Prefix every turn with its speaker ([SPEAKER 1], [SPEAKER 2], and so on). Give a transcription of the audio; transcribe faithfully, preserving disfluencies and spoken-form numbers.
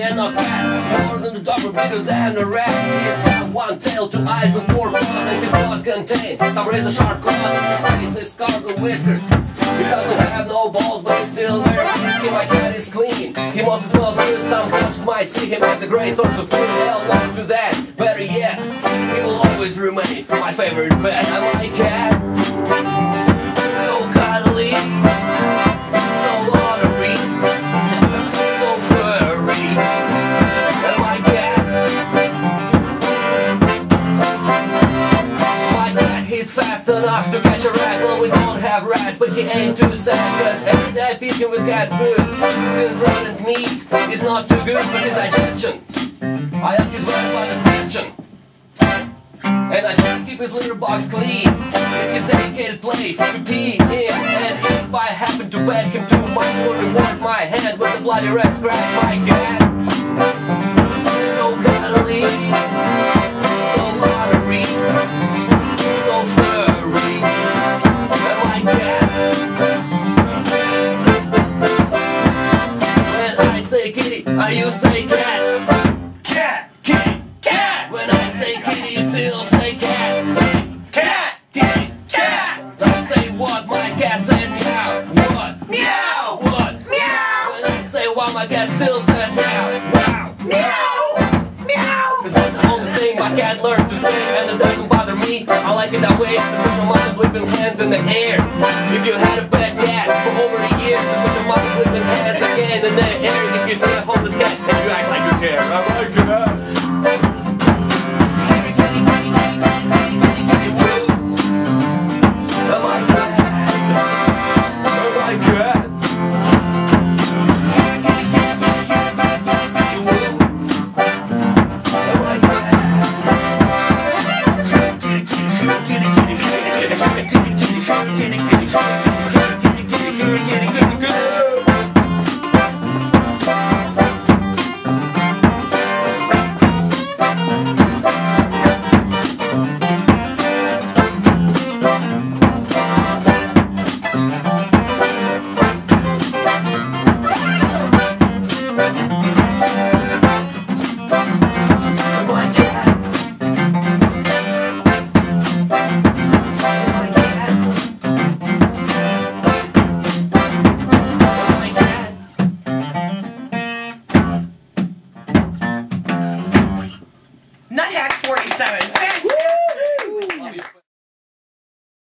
[SPEAKER 1] and not fat. Smaller than the dog or bigger than a rat. He's got one tail, two eyes and four claws, and his paws contain some razor sharp claws, and his face is carved with whiskers. He doesn't have no balls, but he's still very freaky. My cat is clean. He mostly smells good. Some coaches might see him as a great source of food. Hell no to that. Better yet, he will always remain my favorite pet. And my cat, so cuddly, so ornery, so furry. And my cat, my cat, he's fast enough to catch a rat. Well, we don't have rats, but he ain't too sad, cause every day I feed him with cat food. Since rodent meat is not too good for his digestion, I ask his wife about this question, and I try to keep his litter box clean. It's his dedicated place to pee in, and if I happen to pet him too much, will reward my hand with a bloody red scratch. My cat, so cuddly, so ornery, so furry. And my cat, when I say kitty, I you say cat. Cat, kitty, cat. When I say kitty, you still say cat. Cat, kitty, cat. I say what my cat says meow. What? Meow. What? Meow. When I say what my cat still says meow. Wow. Meow. Meow. Cause that's the only thing my cat learned to say, and it doesn't bother me. I like it that way. To put your mother flipping hands in the air. If you had a pet cat for over a year, to put your mother flipping hands again in the air. If you see a homeless cat and you act like you care, I like it.
[SPEAKER 2] Nuthatch forty-seven. Fantastic.